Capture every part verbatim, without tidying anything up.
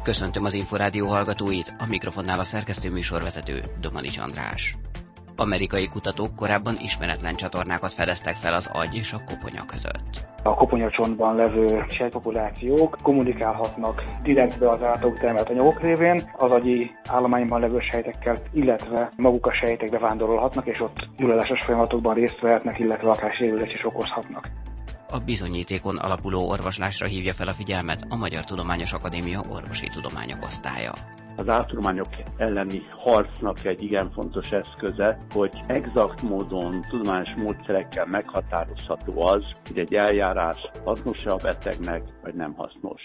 Köszöntöm az Inforádió hallgatóit, a mikrofonnál a szerkesztő műsorvezető Domanics András. Amerikai kutatók korábban ismeretlen csatornákat fedeztek fel az agy és a koponya között. A koponyacsontban levő sejtpopulációk kommunikálhatnak direktbe az általuk termelt anyagok révén, az agyi állományban levő sejtekkel, illetve maguk a sejtek bevándorolhatnak, és ott gyulladásos folyamatokban részt vehetnek, illetve akár sérülést is okozhatnak. A bizonyítékon alapuló orvoslásra hívja fel a figyelmet a Magyar Tudományos Akadémia orvosi tudományok osztálya. Az áltudományok elleni harcnak egy igen fontos eszköze, hogy exakt módon, tudományos módszerekkel meghatározható az, hogy egy eljárás hasznos-e a betegnek, vagy nem hasznos.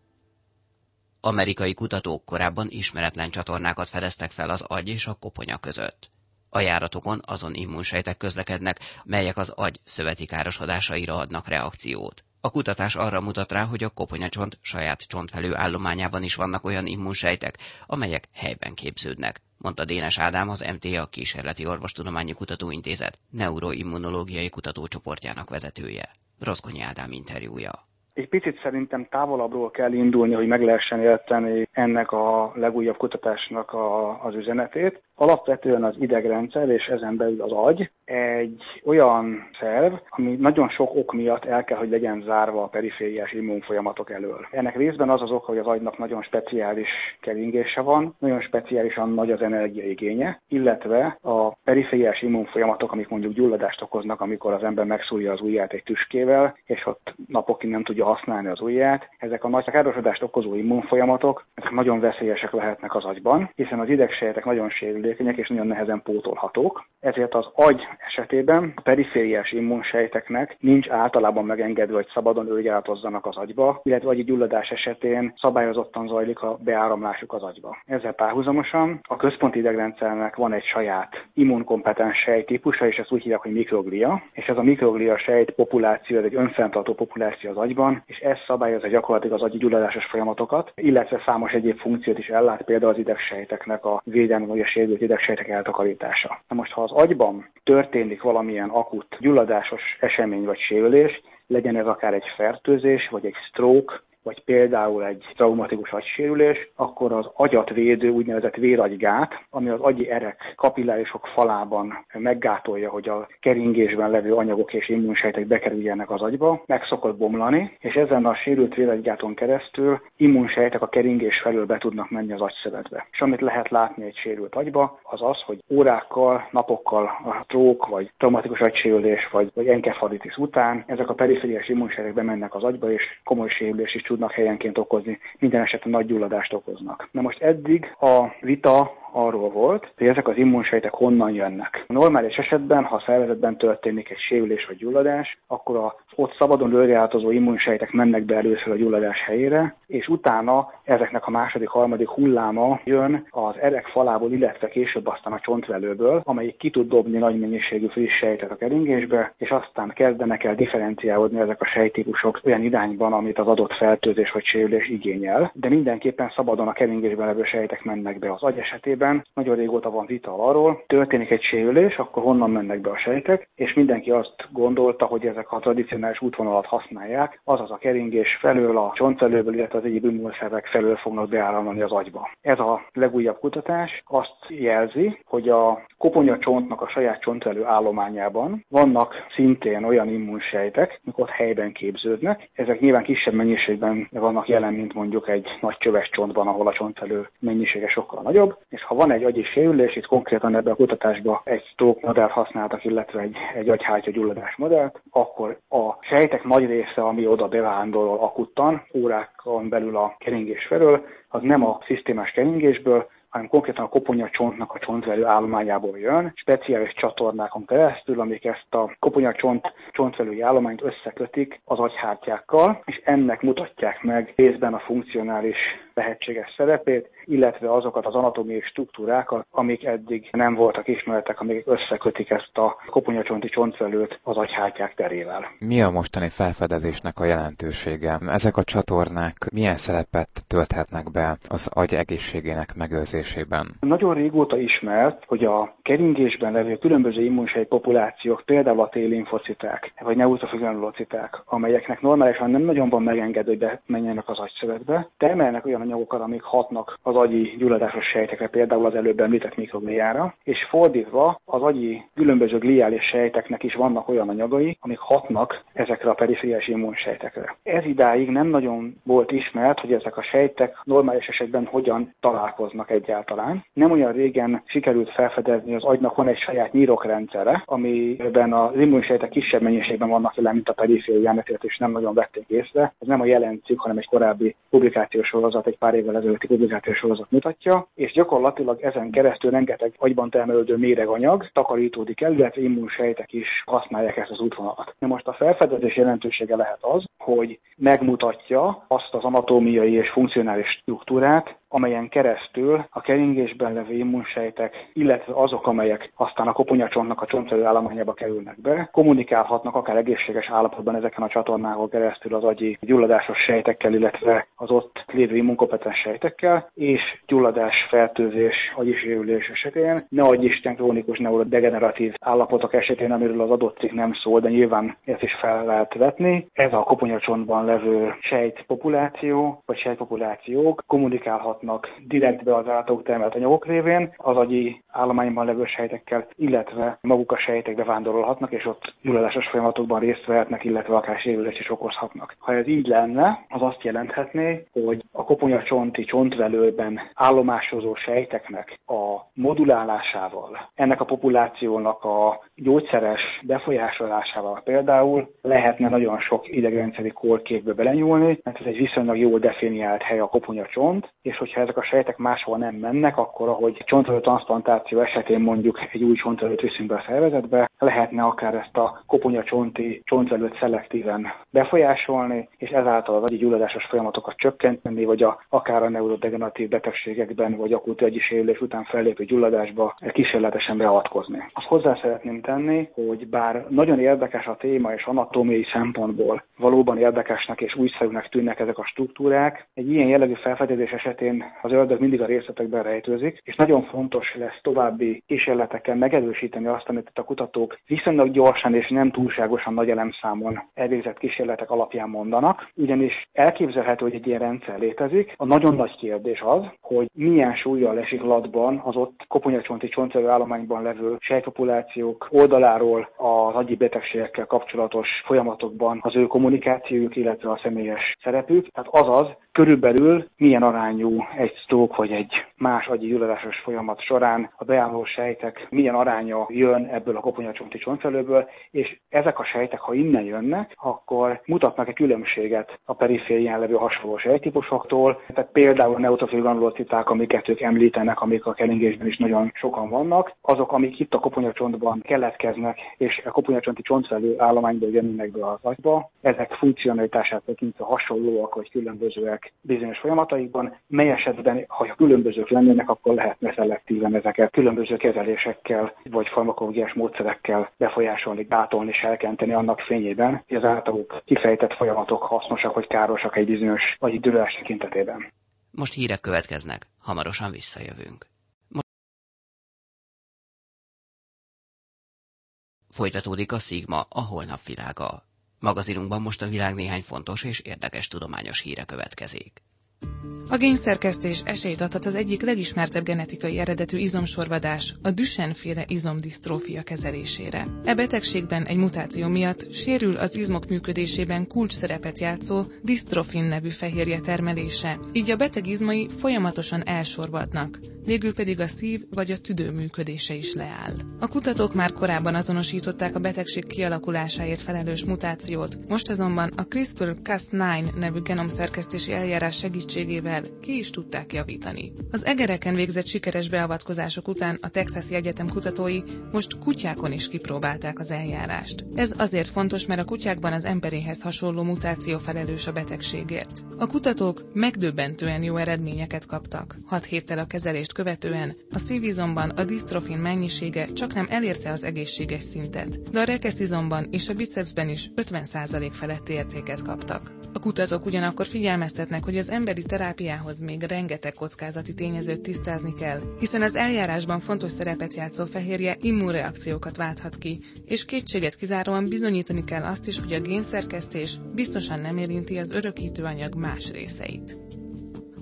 Amerikai kutatók korábban ismeretlen csatornákat fedeztek fel az agy és a koponya között. A járatokon azon immunsejtek közlekednek, melyek az agy szöveti károsodásaira adnak reakciót. A kutatás arra mutat rá, hogy a koponyacsont saját csontvelő állományában is vannak olyan immunsejtek, amelyek helyben képződnek, mondta Dénes Ádám, az em té á Kísérleti Orvostudományi Kutatóintézet neuroimmunológiai kutatócsoportjának vezetője. Rozgonyi Ádám interjúja. Egy picit szerintem távolabbról kell indulni, hogy meg lehessen érteni ennek a legújabb kutatásnak a, az üzenetét. Alapvetően az idegrendszer és ezen belül az agy egy olyan szerv, ami nagyon sok ok miatt el kell, hogy legyen zárva a perifériás immunfolyamatok elől. Ennek részben az az oka, hogy az agynak nagyon speciális keringése van, nagyon speciálisan nagy az energiaigénye, illetve a perifériás immunfolyamatok, amik mondjuk gyulladást okoznak, amikor az ember megszúrja az ujját egy tüskével, és ott napokig nem tudja használni az ujját. Ezek a nagy károsodást okozó immunfolyamatok, ezek nagyon veszélyesek lehetnek az agyban, hiszen az idegsejtek nagyon sérülékenyek és nagyon nehezen pótolhatók. Ezért az agy esetében a perifériás immunsejteknek nincs általában megengedve, hogy szabadon őrjáratozzanak az agyba, illetve agyi gyulladás esetén szabályozottan zajlik a beáramlásuk az agyba. Ezzel párhuzamosan a központi idegrendszernek van egy saját immunkompetens sejttípusa, és ezt úgy hívják, hogy mikroglia, és ez a mikroglia sejt populáció, ez egy önfenntartó populáció az agyban, és ez szabályozza gyakorlatilag az agyi gyulladásos folyamatokat, illetve számos egyéb funkciót is ellát, például az idegsejteknek a védelme vagy a sérült idegsejtek eltakarítása. Na most, ha az agyban történik valamilyen akut gyulladásos esemény vagy sérülés, legyen ez akár egy fertőzés, vagy egy stroke, vagy például egy traumatikus agysérülés, akkor az agyat védő úgynevezett véragygát, ami az agyi erek kapillárisok falában meggátolja, hogy a keringésben levő anyagok és immunsejtek bekerüljenek az agyba, meg szokott bomlani, és ezen a sérült véregygáton keresztül immunsejtek a keringés felől be tudnak menni az agyszövetbe. És amit lehet látni egy sérült agyba, az az, hogy órákkal, napokkal a stroke, vagy traumatikus agysérülés, vagy, vagy enkefalitis után ezek a perifériás immunsejtek bemennek az agyba, és komoly sérülés is tudnak helyenként okozni, minden esetben nagy gyulladást okoznak. Na most eddig a vita arról volt, hogy ezek az immunsejtek honnan jönnek. A normális esetben, ha a szervezetben történik egy sérülés vagy gyulladás, akkor az ott szabadon őrjáratozó immunsejtek mennek be először a gyulladás helyére, és utána ezeknek a második, harmadik hulláma jön az erek falából, illetve később aztán a csontvelőből, amelyik ki tud dobni nagy mennyiségű friss sejtet a keringésbe, és aztán kezdenek el differenciálódni ezek a sejttípusok olyan irányban, amit az adott fertőzés vagy sérülés igényel, de mindenképpen szabadon a keringésben levő sejtek mennek be az agy esetében. Nagyon régóta van vita arról, történik egy sérülés, akkor honnan mennek be a sejtek, és mindenki azt gondolta, hogy ezek a tradicionális útvonalat használják, azaz a keringés felől, a csontvelőből, illetve az egyéb immunszervek felől fognak beáramlani az agyba. Ez a legújabb kutatás azt jelzi, hogy a koponyacsontnak a saját csontvelő állományában vannak szintén olyan immunsejtek, amik ott helyben képződnek. Ezek nyilván kisebb mennyiségben vannak jelen, mint mondjuk egy nagy csöves csontban, ahol a csontvelő mennyisége sokkal nagyobb, és ha van egy agyi sérülés, itt konkrétan ebben a kutatásban egy stroke modellt használtak, illetve egy, egy agyhártya gyulladás modellt, akkor a sejtek nagy része, ami oda bevándorol akuttan, órákon belül a keringés felől, az nem a szisztémás keringésből, hanem konkrétan a koponyacsontnak a csontvelő állományából jön, speciális csatornákon keresztül, amik ezt a koponyacsont csontvelői állományt összekötik az agyhártyákkal, és ennek mutatják meg részben a funkcionális lehetséges szerepét, illetve azokat az anatómiai struktúrákat, amik eddig nem voltak ismeretek, amik összekötik ezt a koponyacsonti csontvelőt az agyhártyák terével. Mi a mostani felfedezésnek a jelentősége? Ezek a csatornák milyen szerepet tölthetnek be az agy egészségének megőrzésében? Nagyon régóta ismert, hogy a keringésben levő különböző immunsejt populációk, például a T-limfociták, vagy neutrofil granulociták, amelyeknek normálisan nem nagyon van megengedve, hogy bemenjenek az agyszövetbe, termelnek olyan anyagokat, amik hatnak az agyi gyulladásos sejtekre, például az előbb említett mikrogliára, és fordítva az agyi különböző gliális sejteknek is vannak olyan anyagai, amik hatnak ezekre a perifériás immunsejtekre. Ez idáig nem nagyon volt ismert, hogy ezek a sejtek normális esetben hogyan találkoznak egyáltalán. Nem olyan régen sikerült felfedezni, az agynak van egy saját nyirokrendszere, amiben az immunsejtek kisebb mennyiségben vannak jelen, mint a periférián, ezért is nem nagyon vették észre. Ez nem a jelen cikk, hanem egy korábbi publikációs sorozat, egy pár évvel ezelőtti publikációs sorozat mutatja, és gyakorlatilag ezen keresztül rengeteg agyban termelődő méreganyag takarítódik el, illetve immunsejtek is használják ezt az útvonalat. Na most a felfedezés jelentősége lehet az, hogy megmutatja azt az anatómiai és funkcionális struktúrát, amelyen keresztül a keringésben levő immunsejtek, illetve azok, amelyek aztán a koponyacsontnak a csontvelő állományába kerülnek be, kommunikálhatnak akár egészséges állapotban ezeken a csatornákon keresztül az agyi gyulladásos sejtekkel, illetve az ott lévő immunkompetens sejtekkel, és gyulladás, fertőzés, agyi sérülés esetén, ne adj Isten krónikus neurodegeneratív állapotok esetén, amiről az adott cikk nem szól, de nyilván ezt is fel lehet vetni. Ez a koponyacsontban levő sejtpopuláció, vagy sejtpopulációk kommunikálhatnak direktbe az általuk termelt anyagok révén az agyi állományban levő sejtekkel, illetve maguk a sejtek bevándorolhatnak, és ott gyulladásos folyamatokban részt vehetnek, illetve akár sérülést is okozhatnak. Ha ez így lenne, az azt jelenthetné, hogy a koponyacsonti csontvelőben állomásozó sejteknek a modulálásával, ennek a populációnak a gyógyszeres befolyásolásával például lehetne nagyon sok idegrendszeri kórképbe belenyúlni, mert ez egy viszonylag jól definiált hely a koponyacsont, és hogyha ezek a sejtek máshol nem mennek, akkor ahogy csontvelő transzplantáció esetén mondjuk egy új csontvelőt viszünk be a szervezetbe, lehetne akár ezt a koponyacsonti csontvelőt szelektíven befolyásolni, és ezáltal az agyi gyulladásos folyamatokat csökkenteni, vagy a, akár a neurodegeneratív betegségekben, vagy akut agyi sérülés után fellépő gyulladásba kísérletesen beavatkozni. Azt hozzá szeretném tenni, hogy bár nagyon érdekes a téma, és anatómiai szempontból valóban érdekesnek és újszerűnek tűnnek ezek a struktúrák, egy ilyen jellegű felfedezés esetén az ördög mindig a részletekben rejtőzik, és nagyon fontos lesz további kísérletekkel megerősíteni azt, amit a kutatók viszonylag gyorsan és nem túlságosan nagy elemszámon elvégzett kísérletek alapján mondanak, ugyanis elképzelhető, hogy egy ilyen rendszer létezik. A nagyon nagy kérdés az, hogy milyen súllyal esik latban az ott koponyacsonti csontvelő állományban levő sejtpopulációk oldaláról az agyi betegségekkel kapcsolatos folyamatokban az ő kommunikációjuk, illetve a személyes szerepük. Tehát azaz, körülbelül milyen arányú egy stroke vagy egy más agyi gyulladásos folyamat során a beálló sejtek milyen aránya jön ebből a koponyacsonti csontvelőből, és ezek a sejtek, ha innen jönnek, akkor mutatnak egy különbséget a periférián levő hasonló sejttípusoktól. Tehát például a neutrofil granulociták, amiket ők említenek, amik a keringésben is nagyon sokan vannak, azok, amik itt a koponyacsontban keletkeznek, és a koponyacsonti csontvelő állományból jönnek be az agyba, ezek funkcionalitását tekintve hasonlóak vagy különbözőek bizonyos folyamataikban, mely esetben, ha különbözők lennének, akkor lehetne szelektíven ezeket különböző kezelésekkel vagy farmakológiás módszerekkel befolyásolni, gátolni, serkenteni annak fényében, hogy az általuk kifejtett folyamatok hasznosak vagy károsak egy bizonyos agyi gyulladás tekintetében. Most hírek következnek, hamarosan visszajövünk. Most... Folytatódik a Szigma, a holnap világa. Magazinunkban most a világ néhány fontos és érdekes tudományos híre következik. A génszerkesztés esélyt adhat az egyik legismertebb genetikai eredetű izomsorvadás, a Duchenne-féle izomdisztrófia kezelésére. E betegségben egy mutáció miatt sérül az izmok működésében kulcsszerepet játszó disztrofin nevű fehérje termelése, így a beteg izmai folyamatosan elsorvadnak, végül pedig a szív vagy a tüdő működése is leáll. A kutatók már korábban azonosították a betegség kialakulásáért felelős mutációt, most azonban a CRISPR Cas kilenc nevű genomszerkesztési eljárás segítségével ki is tudták javítani. Az egereken végzett sikeres beavatkozások után a Texasi Egyetem kutatói most kutyákon is kipróbálták az eljárást. Ez azért fontos, mert a kutyákban az emberéhez hasonló mutáció felelős a betegségért. A kutatók megdöbbentően jó eredményeket kaptak. Hat héttel a kezelést követően a szívizomban a disztrofin mennyisége csaknem elérte az egészséges szintet, de a rekeszizomban és a bicepsben is ötven százalék feletti értéket kaptak. A kutatók ugyanakkor figyelmeztetnek, hogy az emberi terápiához még rengeteg kockázati tényezőt tisztázni kell, hiszen az eljárásban fontos szerepet játszó fehérje immunreakciókat válthat ki, és kétséget kizáróan bizonyítani kell azt is, hogy a génszerkesztés biztosan nem érinti az örökítőanyag más részeit.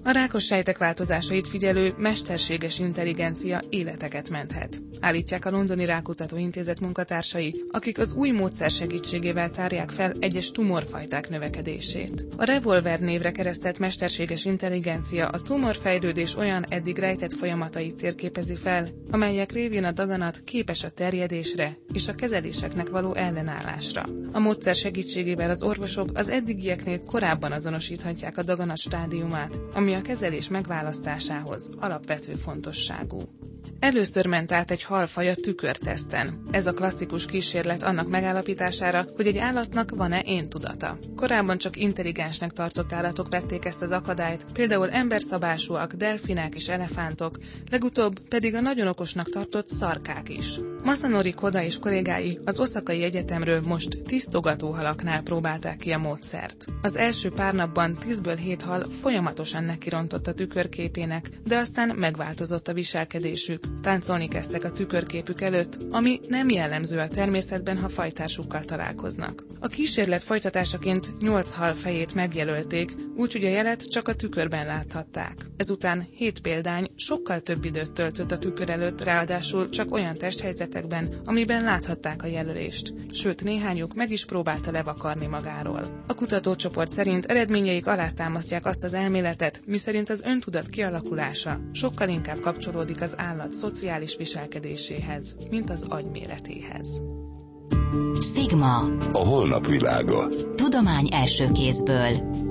A rákos sejtek változásait figyelő mesterséges intelligencia életeket menthet, állítják a Londoni Rákutató Intézet munkatársai, akik az új módszer segítségével tárják fel egyes tumorfajták növekedését. A Revolver névre keresztelt mesterséges intelligencia a tumorfejlődés olyan eddig rejtett folyamatait térképezi fel, amelyek révén a daganat képes a terjedésre és a kezeléseknek való ellenállásra. A módszer segítségével az orvosok az eddigieknél korábban azonosíthatják a daganat stádiumát, ami a kezelés megválasztásához alapvető fontosságú. Először ment át egy halfaj a tükörteszten. Ez a klasszikus kísérlet annak megállapítására, hogy egy állatnak van-e éntudata. Korábban csak intelligensnek tartott állatok vették ezt az akadályt, például emberszabásúak, delfinek és elefántok, legutóbb pedig a nagyon okosnak tartott szarkák is. Masanori Koda és kollégái az Oszakai Egyetemről most tisztogatóhalaknál próbálták ki a módszert. Az első pár napban tízből hét hal folyamatosan nekirontott a tükörképének, de aztán megváltozott a viselkedésük. Táncolni kezdtek a tükörképük előtt, ami nem jellemző a természetben, ha fajtársukkal találkoznak. A kísérlet folytatásaként nyolc hal fejét megjelölték, úgyhogy a jelet csak a tükörben láthatták. Ezután hét példány sokkal több időt töltött a tükör előtt, ráadásul csak olyan testhelyzetekben, amiben láthatták a jelölést, sőt néhányuk meg is próbálta levakarni magáról. A kutatócsoport szerint eredményeik alátámasztják azt az elméletet, miszerint az öntudat kialakulása sokkal inkább kapcsolódik az állat szociális viselkedéséhez, mint az agy méretéhez. Szigma. A holnap világa. Tudomány első kézből.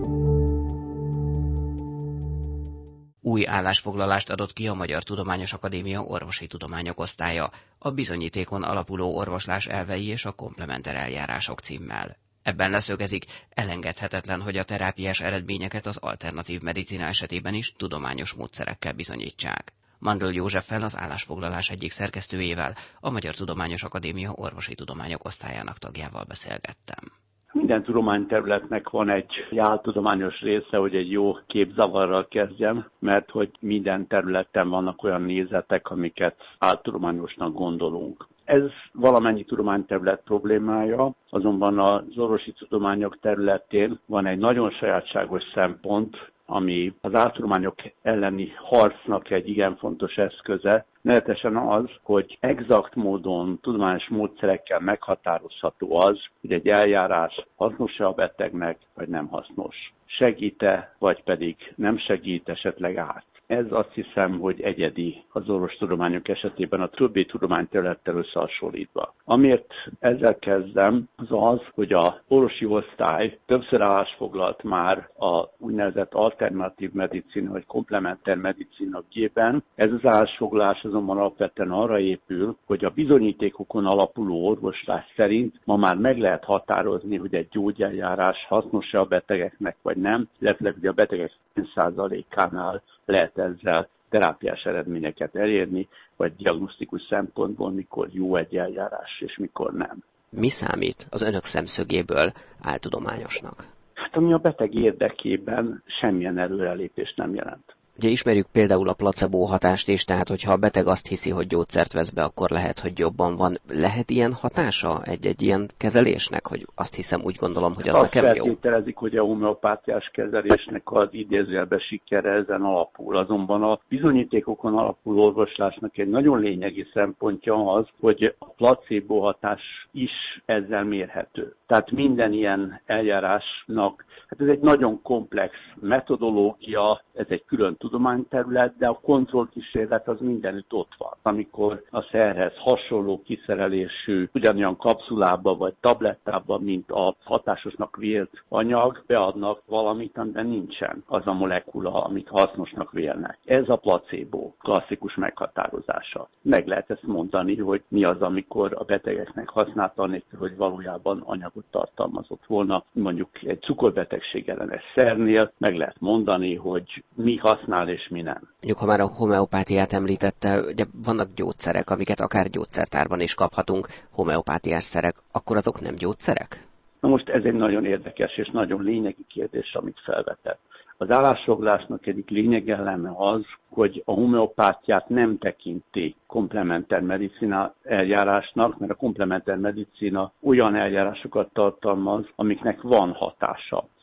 Új állásfoglalást adott ki a Magyar Tudományos Akadémia Orvosi Tudományok Osztálya, a bizonyítékon alapuló orvoslás elvei és a komplementer eljárások címmel. Ebben leszögezik, elengedhetetlen, hogy a terápiás eredményeket az alternatív medicina esetében is tudományos módszerekkel bizonyítsák. Mandl Józseffel, az állásfoglalás egyik szerkesztőjével, a Magyar Tudományos Akadémia Orvosi Tudományok Osztályának tagjával beszélgettem. Minden tudományterületnek van egy áltudományos része, hogy egy jó képzavarral kezdjem, mert hogy minden területen vannak olyan nézetek, amiket áltudományosnak gondolunk. Ez valamennyi tudományterület problémája, azonban az orvosi tudományok területén van egy nagyon sajátságos szempont, ami az áltudományok elleni harcnak egy igen fontos eszköze, nevetesen az, hogy exakt módon, tudományos módszerekkel meghatározható az, hogy egy eljárás hasznos-e a betegnek, vagy nem hasznos. Segít-e, vagy pedig nem segít, esetleg árt. Ez azt hiszem, hogy egyedi az orvostudományok esetében a többi tudományterülettel összehasonlítva. Amiért ezzel kezdem, az az, hogy a orvosi osztály többször állásfoglalt már a úgynevezett alternatív medicina vagy komplementer medicina ügyében. Ez az állásfoglalás azonban alapvetően arra épül, hogy a bizonyítékokon alapuló orvoslás szerint ma már meg lehet határozni, hogy egy gyógyeljárás hasznos-e a betegeknek vagy nem, illetve hogy a betegek tíz százalékánál lehet ezzel terápiás eredményeket elérni, vagy diagnosztikus szempontból mikor jó egy eljárás, és mikor nem. Mi számít az önök szemszögéből áltudományosnak? Hát ami a beteg érdekében semmilyen előrelépést nem jelent. Ugye ismerjük például a placebo hatást is, tehát hogyha a beteg azt hiszi, hogy gyógyszert vesz be, akkor lehet, hogy jobban van. Lehet ilyen hatása egy-egy ilyen kezelésnek, hogy azt hiszem, úgy gondolom, hogy az azt nekem jó? Azt feltételezik, hogy a homeopátiás kezelésnek az idézőjelben sikere ezen alapul. Azonban a bizonyítékokon alapuló orvoslásnak egy nagyon lényegi szempontja az, hogy a placebo hatás is ezzel mérhető. Tehát minden ilyen eljárásnak, hát ez egy nagyon komplex metodológia, ez egy külön tudományterület, de a kontrollkísérlet az mindenütt ott van. Amikor a szerhez hasonló kiszerelésű, ugyanolyan kapszulába vagy tablettába, mint a hatásosnak vélt anyag, beadnak valamit, amiben nincsen az a molekula, amit hasznosnak vélnek. Ez a placebo klasszikus meghatározása. Meg lehet ezt mondani, hogy mi az, amikor a betegeknek használta, anélkül, hogy valójában anyagot tartalmazott volna. Mondjuk egy cukorbeteg ellenes szernél meg lehet mondani, hogy mi használ és mi nem. Mondjuk, ha már a homeopátiát említette, ugye vannak gyógyszerek, amiket akár gyógyszertárban is kaphatunk, homeopátiás szerek, akkor azok nem gyógyszerek? Na most ez egy nagyon érdekes és nagyon lényegi kérdés, amit felvetett. Az állásfoglalásnak egyik lényegeleme az, hogy a homeopátiát nem tekinti komplementer medicina eljárásnak, mert a komplementer medicina olyan eljárásokat tartalmaz, amiknek van hatása.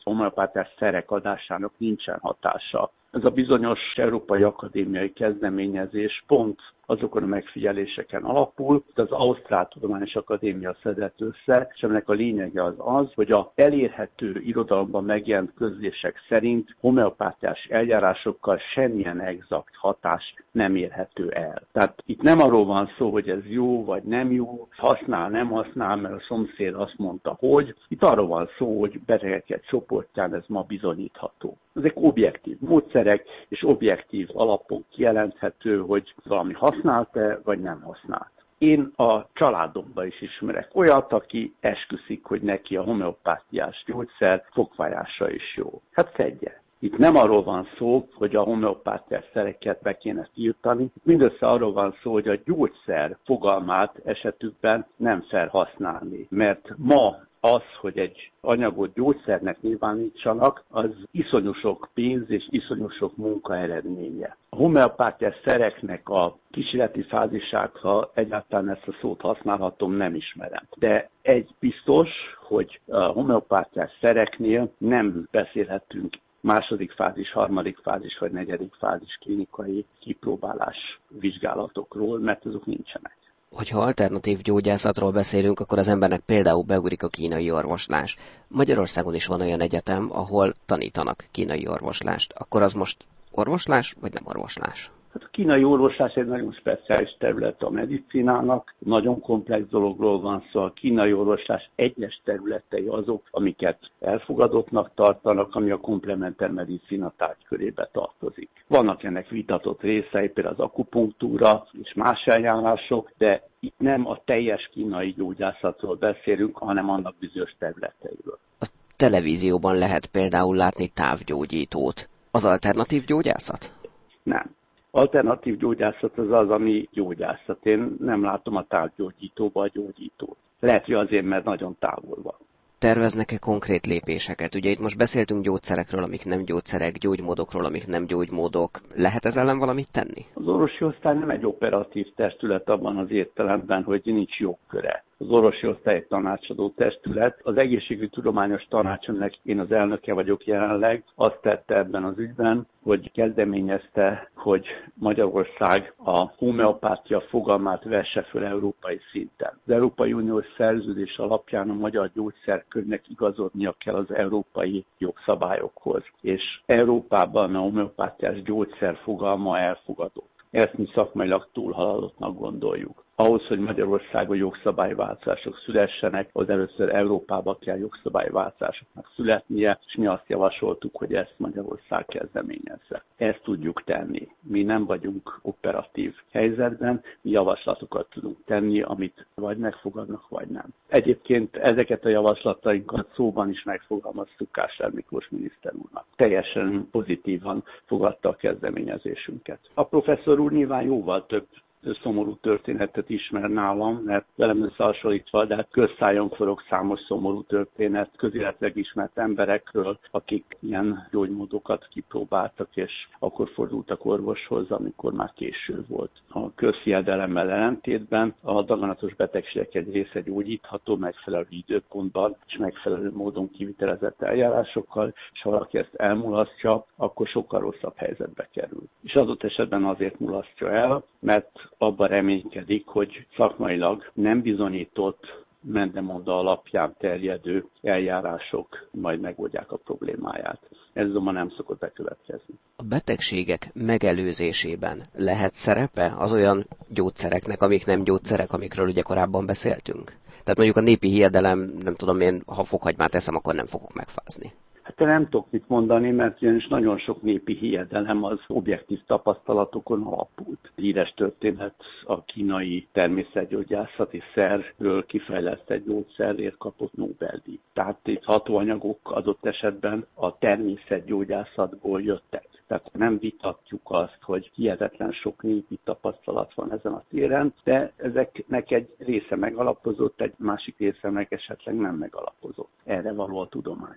homeopátiás szerek adásának nincsen hatása. Ez a bizonyos európai akadémiai kezdeményezés pont azokon a megfigyeléseken alapul, hogy az Ausztrál Tudományos Akadémia szedett össze, és aminek a lényege az az, hogy a elérhető irodalomban megjelent közlések szerint homeopátiás eljárásokkal semmilyen exakt hatás nem érhető el. Tehát itt nem arról van szó, hogy ez jó vagy nem jó, használ, nem használ, mert a szomszéd azt mondta, hogy. Itt arról van szó, hogy betegek egy csoportján ez ma bizonyítható. Ezek objektív módszerek, és objektív alapon kijelenthető, hogy valami használt-e, vagy nem használt. Én a családomban is ismerek olyat, aki esküszik, hogy neki a homeopátiás gyógyszer fogfájásra is jó. Hát szedje. Itt nem arról van szó, hogy a homeopátiás szereket be kéne tiltani, mindössze arról van szó, hogy a gyógyszer fogalmát esetükben nem felhasználni. Mert ma az, hogy egy anyagot gyógyszernek nyilvánítsanak, az iszonyú sok pénz és iszonyú sok munka eredménye. A homeopátiás szereknek a kísérleti fázisát, ha egyáltalán ezt a szót használhatom, nem ismerem. De egy biztos, hogy a homeopátiás szereknél nem beszélhetünk második fázis, harmadik fázis vagy negyedik fázis klinikai kipróbálás vizsgálatokról, mert azok nincsenek. Hogyha alternatív gyógyászatról beszélünk, akkor az embernek például beugrik a kínai orvoslás. Magyarországon is van olyan egyetem, ahol tanítanak kínai orvoslást. Akkor az most orvoslás, vagy nem orvoslás? Hát a kínai orvoslás egy nagyon speciális terület a medicinának, nagyon komplex dologról van szó. A kínai orvoslás egyes területei azok, amiket elfogadottnak tartanak, ami a komplementer medicina tárgykörébe tartozik. Vannak ennek vitatott részei, például az akupunktúra és más eljárások, de itt nem a teljes kínai gyógyászatról beszélünk, hanem annak bizonyos területeiről. A televízióban lehet például látni távgyógyítót. Az alternatív gyógyászat? Nem. Alternatív gyógyászat az az, ami gyógyászat. Én nem látom a távgyógyítóba a gyógyítót. Lehet, hogy azért, mert nagyon távol van. Terveznek-e konkrét lépéseket? Ugye itt most beszéltünk gyógyszerekről, amik nem gyógyszerek, gyógymódokról, amik nem gyógymódok. Lehet ez ellen valamit tenni? Az orvosi osztály nem egy operatív testület abban az értelemben, hogy nincs jogköre. Az orvosi osztály egy tanácsadó testület. Az egészségügyi tudományos tanács, aminek én az elnöke vagyok jelenleg, azt tette ebben az ügyben, hogy kezdeményezte, hogy Magyarország a homeopátia fogalmát vesse föl európai szinten. Az Európai Uniós szerződés alapján a magyar gyógyszerkönyvnek igazodnia kell az európai jogszabályokhoz. És Európában a homeopátiás gyógyszer fogalma elfogadott. Ezt mi szakmailag túlhaladottnak gondoljuk. Ahhoz, hogy Magyarországon jogszabályváltozások szülessenek, az először Európában kell jogszabályváltozásoknak születnie, és mi azt javasoltuk, hogy ezt Magyarország kezdeményezze. Ezt tudjuk tenni. Mi nem vagyunk operatív helyzetben, mi javaslatokat tudunk tenni, amit vagy megfogadnak, vagy nem. Egyébként ezeket a javaslatainkat szóban is megfogalmaztuk Kásler Miklós miniszter úrnak. Teljesen pozitívan fogadta a kezdeményezésünket. A professzor úr nyilván jóval több szomorú történetet ismer nálam, mert velem összehasonlítva, de hát közszájon forog számos szomorú történet közéletileg ismert emberekről, akik ilyen gyógymódokat kipróbáltak, és akkor fordultak orvoshoz, amikor már késő volt. A közhiedelemmel ellentétben a daganatos betegségek egy része gyógyítható megfelelő időpontban és megfelelő módon kivitelezett eljárásokkal, és ha valaki ezt elmulasztja, akkor sokkal rosszabb helyzetbe kerül. És adott esetben azért mulasztja el, mert abban reménykedik, hogy szakmailag nem bizonyított mendemonda alapján terjedő eljárások majd megoldják a problémáját. Ez azonban nem szokott bekövetkezni. A betegségek megelőzésében lehet szerepe az olyan gyógyszereknek, amik nem gyógyszerek, amikről ugye korábban beszéltünk? Tehát mondjuk a népi hiedelem, nem tudom én, ha fokhagymát eszem, akkor nem fogok megfázni. Hát nem tudok mit mondani, mert ugyanis nagyon sok népi hiedelem az objektív tapasztalatokon alapult. Híres történet a kínai természetgyógyászati szerről kifejlesztett gyógyszerért kapott Nobel-díj. Tehát itt hatóanyagok adott esetben a természetgyógyászatból jöttek. Tehát nem vitatjuk azt, hogy hihetetlen sok népi tapasztalat van ezen a téren, de ezeknek egy része megalapozott, egy másik része meg esetleg nem megalapozott. Erre való a tudomány.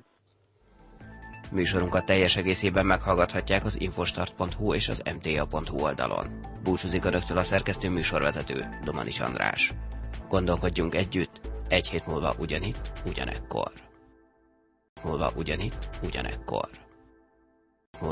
Műsorunkat teljes egészében meghallgathatják az infostart pont hu és az em té á pont hu oldalon. Búcsúzik önöktől a szerkesztő műsorvezető, Domanics András. Gondolkodjunk együtt, egy hét múlva ugyanitt, ugyanekkor. múlva ugyanitt, ugyanekkor.